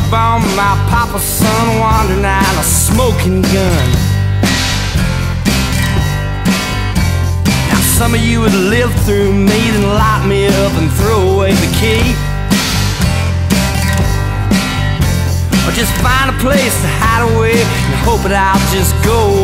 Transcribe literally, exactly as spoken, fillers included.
born my papa's son, wandering out a smoking gun. Now some of you would live through me, then lock me up and throw away the key, or just find a place to hide away and hope that I'll just go